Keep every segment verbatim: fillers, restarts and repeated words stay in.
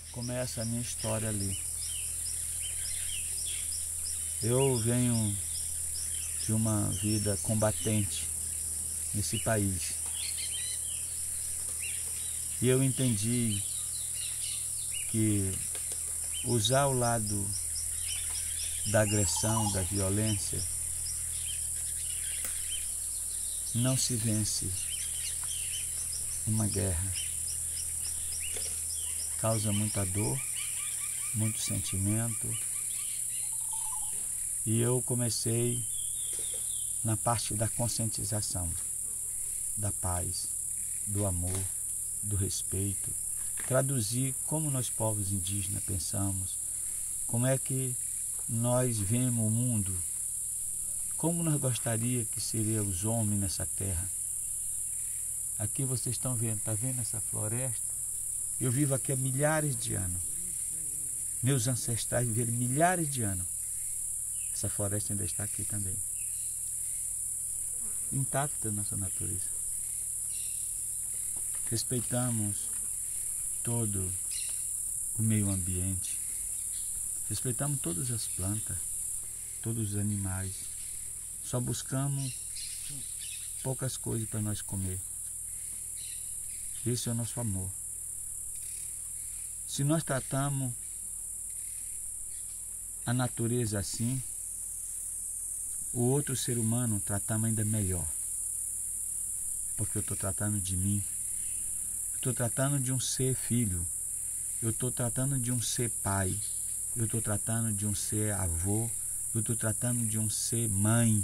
começa a minha história ali. Eu venho de uma vida combatente nesse país. E eu entendi que usar o lado da agressão, da violência, não se vence uma guerra. Causa muita dor, muito sentimento. E eu comecei na parte da conscientização, da paz, do amor, do respeito. Traduzir como nós povos indígenas pensamos, como é que nós vemos o mundo, como nós gostaríamos que seriam os homens nessa terra. Aqui vocês estão vendo, está vendo essa floresta? Eu vivo aqui há milhares de anos. Meus ancestrais viveram milhares de anos. Essa floresta ainda está aqui também. Intacta a nossa natureza. Respeitamos todo o meio ambiente. Respeitamos todas as plantas, todos os animais. Só buscamos poucas coisas para nós comer. Esse é o nosso amor. Se nós tratamos a natureza assim, o outro ser humano tratamos ainda melhor. Porque eu estou tratando de mim. Estou tratando de um ser filho. Eu estou tratando de um ser pai. Eu estou tratando de um ser avô. Eu estou tratando de um ser mãe.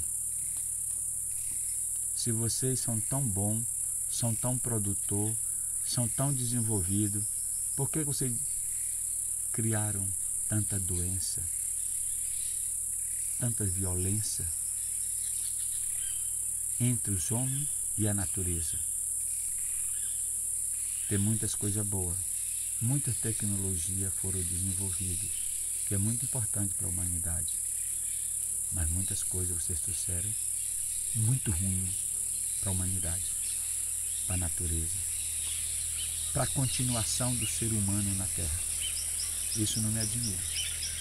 Se vocês são tão bons, são tão produtor, são tão desenvolvidos, por que vocês criaram tanta doença, tanta violência entre os homens e a natureza? Tem muitas coisas boas, muita tecnologia foram desenvolvidas, que é muito importante para a humanidade. Mas muitas coisas vocês trouxeram muito ruim para a humanidade, para a natureza, para a continuação do ser humano na Terra. Isso não me admira.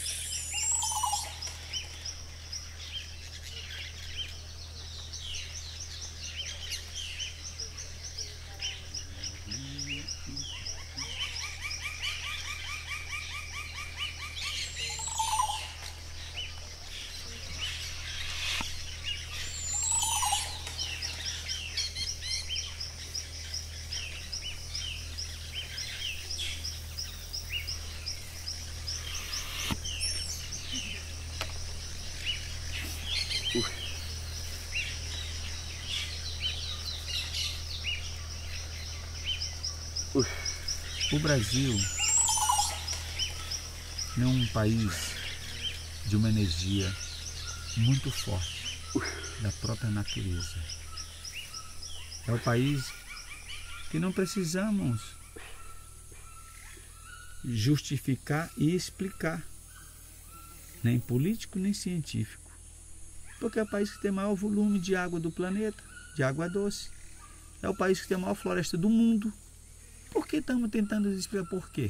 O Brasil é um país de uma energia muito forte da própria natureza. É o país que não precisamos justificar e explicar, nem político nem científico, porque é o país que tem maior volume de água do planeta, de água doce. É o país que tem a maior floresta do mundo. Por que estamos tentando explicar por quê?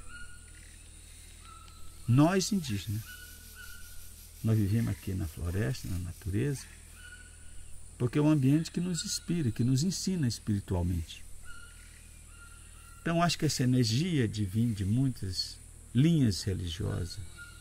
Nós indígenas, nós vivemos aqui na floresta, na natureza, porque é um ambiente que nos inspira, que nos ensina espiritualmente. Então acho que essa energia divina de muitas linhas religiosas.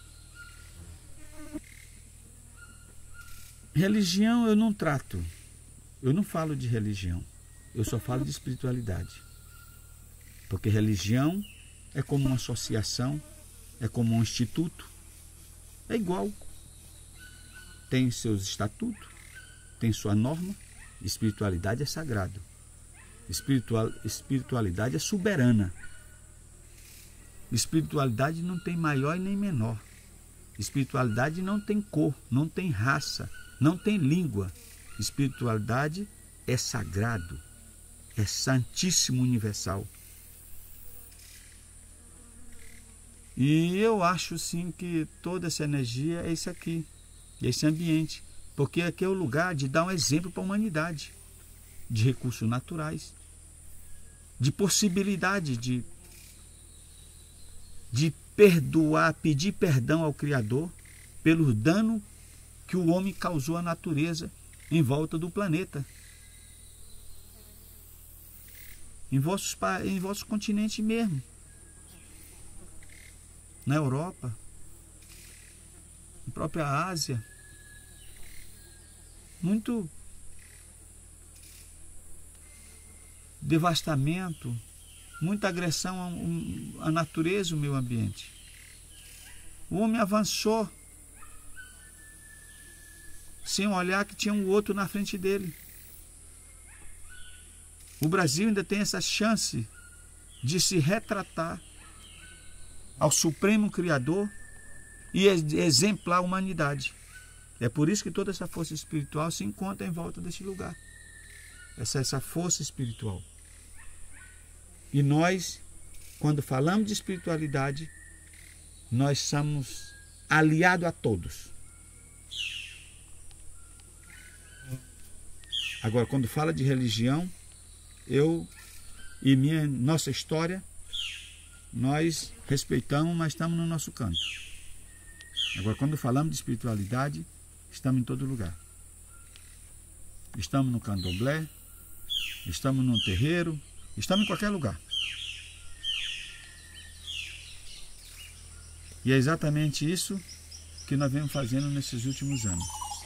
Religião eu não trato, eu não falo de religião, eu só falo de espiritualidade. Porque religião é como uma associação, é como um instituto, é igual. Tem seus estatutos, tem sua norma. Espiritualidade é sagrado. Espiritual, espiritualidade é soberana. Espiritualidade não tem maior e nem menor. Espiritualidade não tem cor, não tem raça, não tem língua. Espiritualidade é sagrado, é santíssimo universal. E eu acho sim que toda essa energia é isso aqui, esse ambiente, porque aqui é o lugar de dar um exemplo para a humanidade, de recursos naturais, de possibilidade de de perdoar, pedir perdão ao Criador pelo dano que o homem causou à natureza em volta do planeta. Em vossos, em vosso continente mesmo. Na Europa. Na própria Ásia. Muito devastamento, muita agressão à natureza e ao meio ambiente. O homem avançou sem olhar que tinha um outro na frente dele. O Brasil ainda tem essa chance de se retratar ao Supremo Criador e exemplar a humanidade. É por isso que toda essa força espiritual se encontra em volta deste lugar. Essa, essa força espiritual. E nós, quando falamos de espiritualidade, nós somos aliados a todos. Agora, quando fala de religião, eu e minha, nossa história, nós respeitamos, mas estamos no nosso canto. Agora, quando falamos de espiritualidade, estamos em todo lugar. Estamos no candomblé, estamos num terreiro, estamos em qualquer lugar. E é exatamente isso que nós vemos fazendo nesses últimos anos.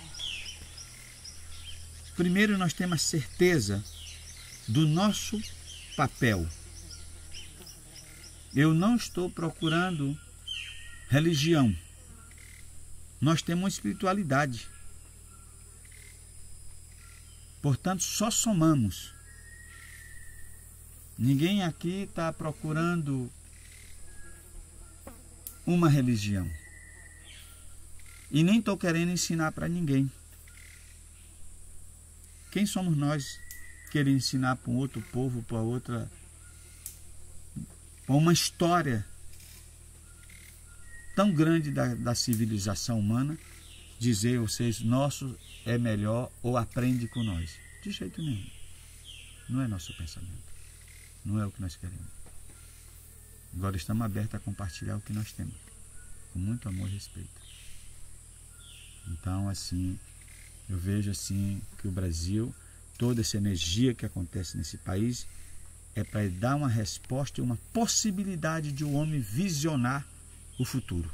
Primeiro, nós temos a certeza do nosso papel. Eu não estou procurando religião. Nós temos uma espiritualidade. Portanto, só somamos. Ninguém aqui está procurando uma religião. E nem estou querendo ensinar para ninguém. Quem somos nós querer ensinar para um outro povo, para outra, para uma história tão grande da, da civilização humana, dizer, ou seja, nosso é melhor ou aprende com nós? De jeito nenhum. Não é nosso pensamento. Não é o que nós queremos. Agora estamos abertos a compartilhar o que nós temos, com muito amor e respeito. Então, assim, eu vejo assim que o Brasil, toda essa energia que acontece nesse país, é para dar uma resposta e uma possibilidade de o homem visionar o futuro.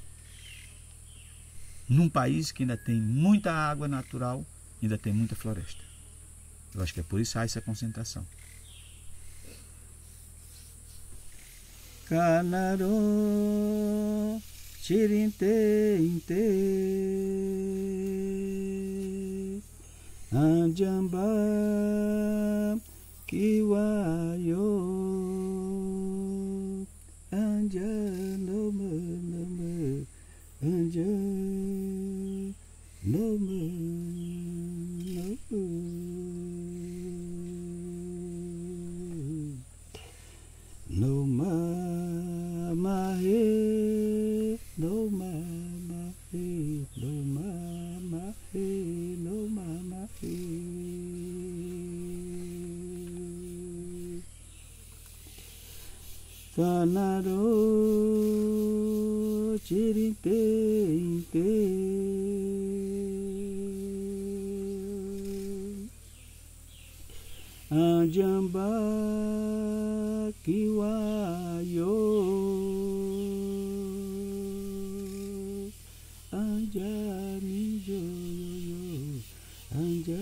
Num país que ainda tem muita água natural, ainda tem muita floresta. Eu acho que é por isso que há essa concentração. Canarô, tirinte, inte, anjamba, kiwayo, anjanoma, nama, anjanoma, no mama he, no mama he, no mama he, no mama he. Canaro chirinte inte, anjamba kiwayo, anja nijo yo, anja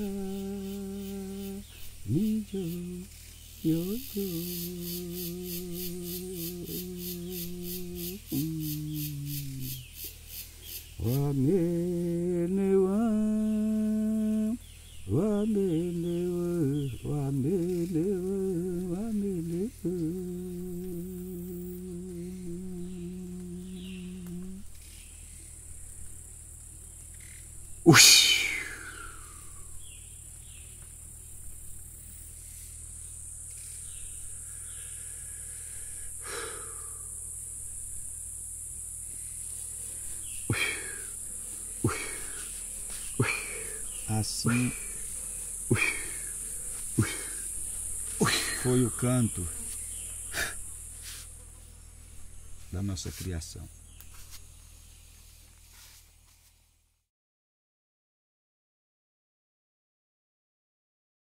nijo yo yo. Wamelewa, wamelewa, wamelewa, wamelewa. Ush. Assim foi o canto da nossa criação.